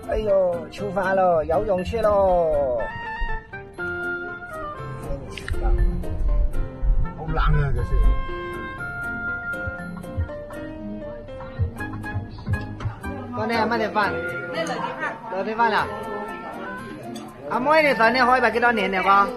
哎呦，出发喽，游泳去喽！ 好冷啊，这是。 con này mấy饭？攞啲飯啦。阿妹，你上年開拍幾多年了個？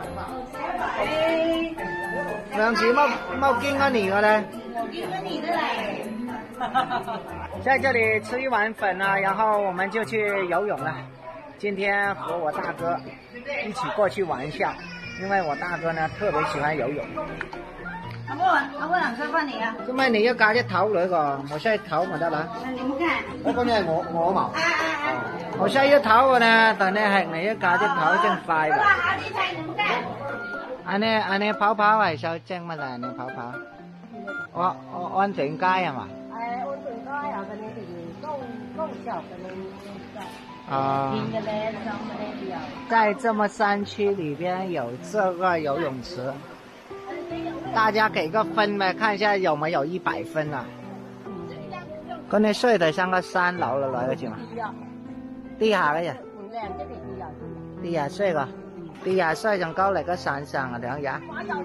上次冇見過你個嘞。冇見過你的嘞。在這裡吃一碗粉啊，然後我們就去游泳了。今天和我大哥一起過去玩一下，因為我大哥呢特別喜歡游泳。阿妹能識翻你啊？咁咪你要加隻頭女個，我識頭咪得啦。你唔加？嗰個係我嘛。我識一頭個呢，但係係你要加隻頭真快㗎。anh ấy跑跑係sao chân mà là anh ấy跑跑？安全街係嘛？安全街啊，嗰啲係公小嗰啲。啊。在這麼山區裡邊有這個游泳池。大家給個分唄，看一下有沒有100分啊？嗰啲水就像個山流落來嘅啫嘛。地下嘅啫。地下水個，地下水仲高嚟個山上啊，兩日。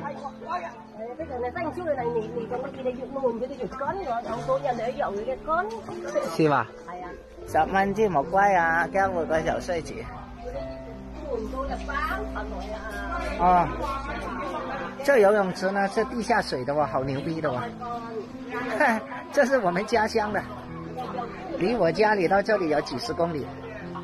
是吧？10蚊啫，冇貴啊，交回個游水池。哦。这游泳池呢是地下水的哦，好牛逼的哦！这是我们家乡的，离我家里到这里有几10公里。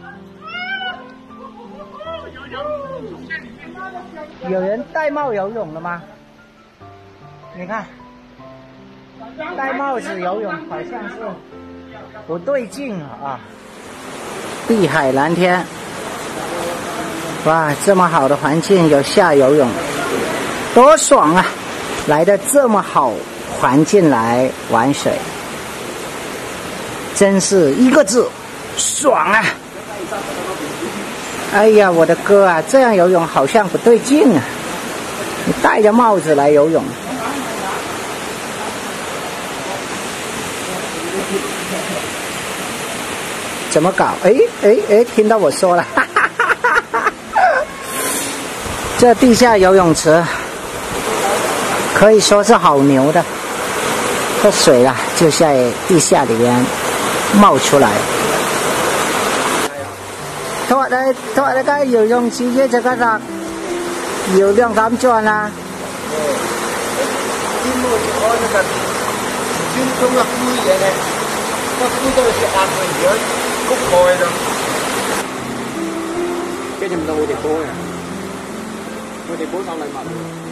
有人戴帽游泳了吗？你看，戴帽子游泳好像是不对劲啊！碧海蓝天，哇，这么好的环境有下游泳。多爽啊！来的这么好环境来玩水，真是一个字，爽啊！哎呀，我的哥啊，这样游泳好像不对劲啊！你戴着帽子来游泳，怎么搞？哎，听到我说了，哈哈哈哈哈！这地下游泳池。可以说是好牛的，这水啊就在地下里边冒出来。thôi đây cái游泳池嘅就嗰度游兩咁轉啦。 cái nhầm đâu để bố nè, để bố xong lại mặt.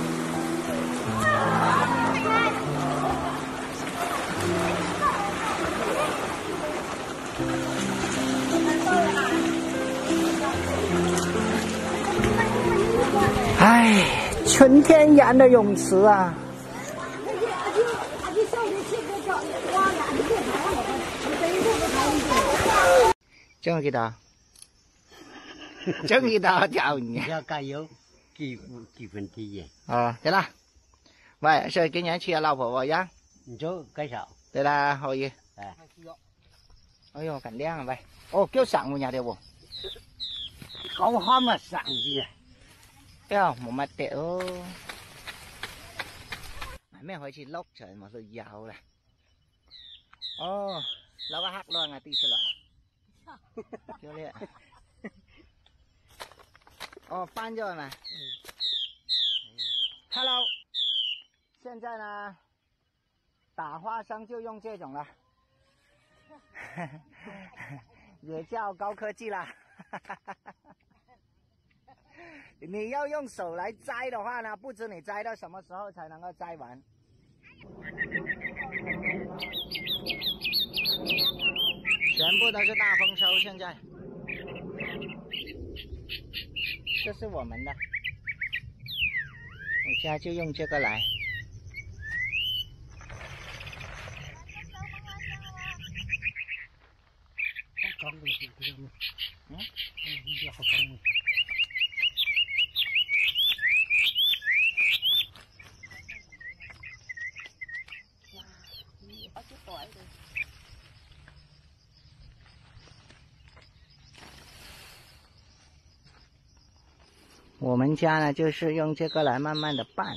唉，纯天然的泳池啊！真幾多？真幾多條魚？ 要加油幾分之一？ 哦，得啦。喂，所以今年去老婆我呀？ 你做介紹？ 得啦，可以。 哎。 哎呦，咁靚啊喂！哦，叫上門呀條喎。 高喊啊上去。 哎呀，冇乜跌哦。買咩開始碌出嚟，我都有啦。哦，เราก็หักลง啊，地出來。就這。哦，翻咗係咪？Hello， 現在呢，打花生就用這種了，也叫高科技啦。你要用手來摘的話呢，不知你摘到什麼時候才能夠摘完。全部都是大豐收，現在。這是我們的，我家就用這個來。 我们家呢，就是用这个来慢慢的拌。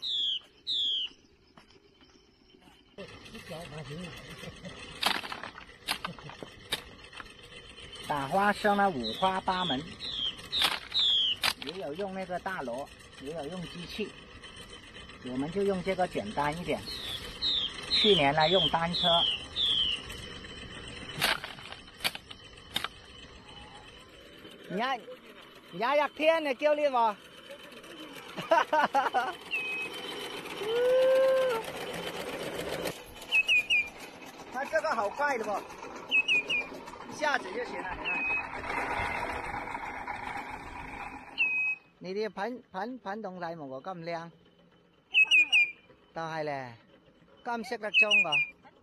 打花生呢，五花八门，也有用那个大螺，也有用机器，我们就用这个简单一点。去年呢，用单车。廿天你叫你我，它这个好快的不，一下子就行了，你看。你啲品動細冇我咁靚，就係咧，咁識得種㗎。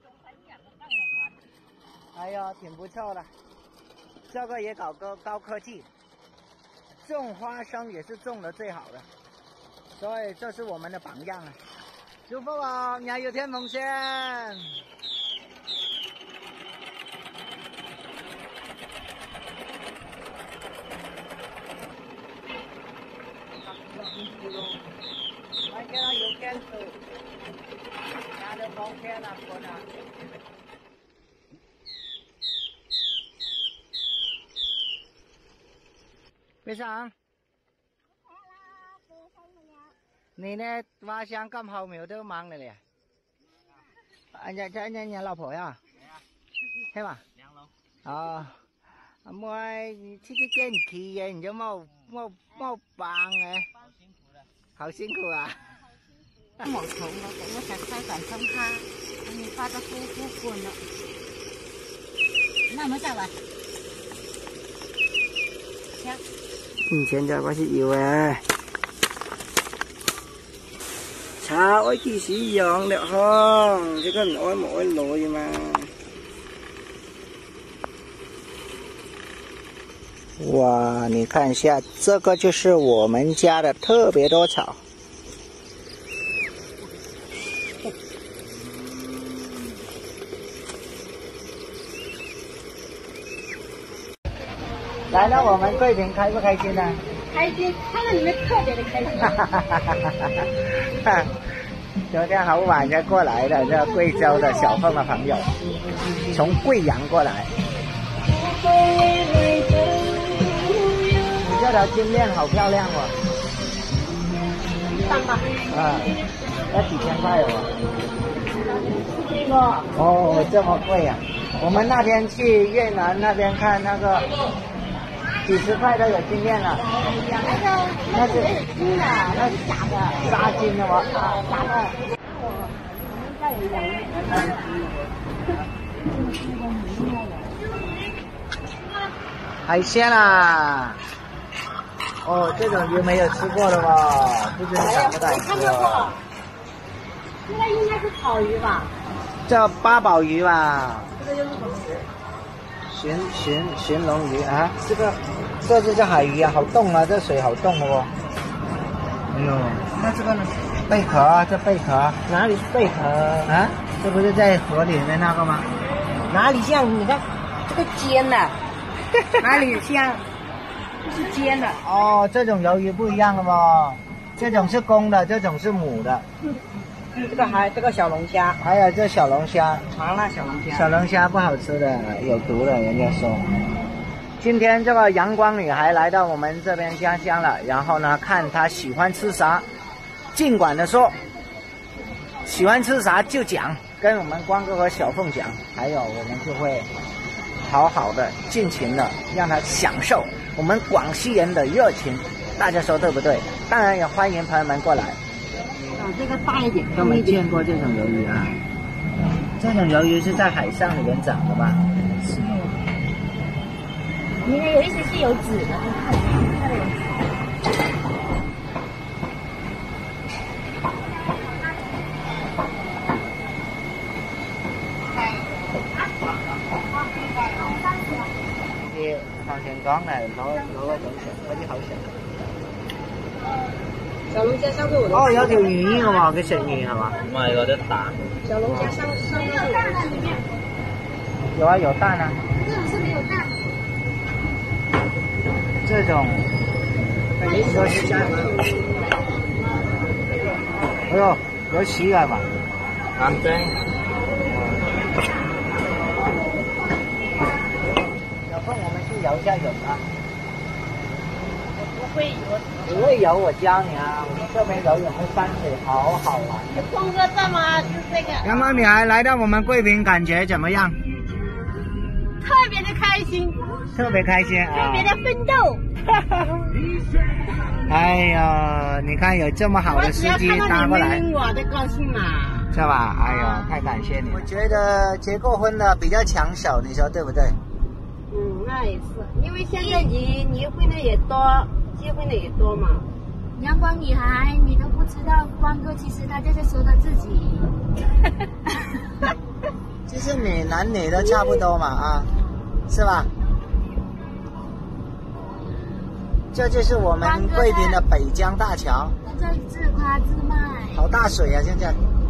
哎呀，挺不錯的，這個也搞個高科技。種花生也是種得最好的，所以這是我們的榜樣啊！祝福我日月天奉先。bé Sang, 你呢挖箱咁後苗都忙了咧？nhà老婆呀？係嘛？哦，妹，自己見氣嘅，你就冇幫嘅。好辛苦啊！ 冇蟲咯，我想開飯沖蝦，你發得苦罐咯。那冇得啦。行。 現在我是要嘅，茶我幾時用了嗬？這個唔愛冇愛攞嘛。哇，你看一下，這個就是我們家的特別多草。来了，我们桂平开不开心呢？ 开心，看到你们特别的开心。 昨天好晚才过来的，这贵州的小凤的朋友，从贵阳过来。你这条金链好漂亮哦。 300。 啊，要几千块哦。 这个。 哦，这么贵啊！我们那天去越南那边看那个。几十块都有金链了，那是金的，那是假的， 沙金的吗？ 啊，假的。 海鲜啦！哦，这种鱼没有吃过的吧？不知道敢不敢吃？ 看到过。这个应该是草鱼吧？ 叫八宝鱼吧？ 这个就是什么鱼？ 寻龙鱼啊，这是叫海鱼啊，好冻啊，这水好冻哦。哎呦，那这个呢？贝壳啊，这贝壳哪里是贝壳啊？这不是在河里面那个吗？ 哪里像？你看这个尖的，哪里像？这是尖的。 哦，这种鱿鱼不一样的嘛，这种是公的，这种是母的。 这个小龙虾， 还有这小龙虾， 麻辣小龙虾。 小龙虾不好吃的，有毒的，人家说。今天这个阳光女孩来到我们这边家乡了，然后呢，看她喜欢吃啥，尽管的说，喜欢吃啥就讲，跟我们光哥和小凤讲，还有我们就会好好的、尽情的让她享受我们广西人的热情。大家说对不对？当然也欢迎朋友们过来。 这个大一点， 都没见过这种鱿鱼啊！这种鱿鱼是在海上里面长的吧？ 是。应该有一些是有籽的， 啲行情講嚟攞個種食，嗰啲好食。 小龍蝦上對我的。 哦，有條魚嘅喎，佢食魚係嘛？ 唔係嗰啲蛋。 小龍蝦上對我的裡面。 有啊，有蛋啊。 這種是沒有蛋。 這種有洗，哎呦，有洗了嘛？ 啱正。 有空我们去游一下泳啊。 不会游。 不会游，我教你啊。我们这边游泳的山水好好玩。 风哥这么是这个。 阳光女孩来到我们贵宾，感觉怎么样？ 特别的开心。 特别开心啊！ 特别的奋斗。 哎呀，你看有这么好的司机搭过来， 我的高兴嘛， 是吧？哎呀，太感谢你！我觉得结过婚的比较抢手，你说对不对？ 那也是，因为现在离婚的也多，结婚的也多嘛。 阳光女孩，你都不知道，光哥其实他就是说他自己。 其实你男女都差不多嘛啊，是吧？这就是我们贵宾的北江大桥。 他在自夸自卖。 好大水啊！现在。